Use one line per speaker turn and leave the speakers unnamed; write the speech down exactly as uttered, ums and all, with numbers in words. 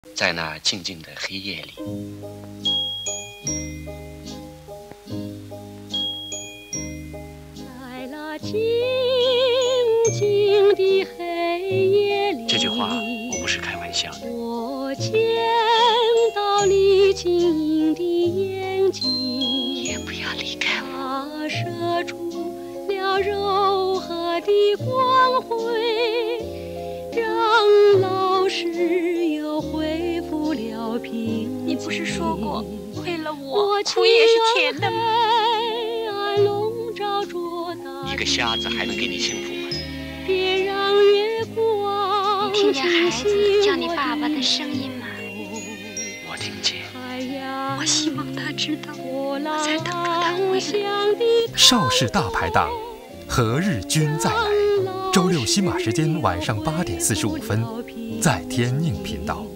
在那静静的黑夜里，
在那静静的黑夜里，
这句话我不是开玩笑的。
我见到你晶莹的眼睛，
也不要离开我，
它射出了柔和的光辉，让老师又恢复了平静。
你不是说过，为了我，苦也是甜的吗？
一个瞎子还能给你幸福吗？
别让月光，
你听见孩子叫你爸爸的声音吗？
我听见。
我希望他知道，我在等着他回来。
邵氏大排档，何日君再来？周六新马时间晚上八点四十五分，在天宁频道。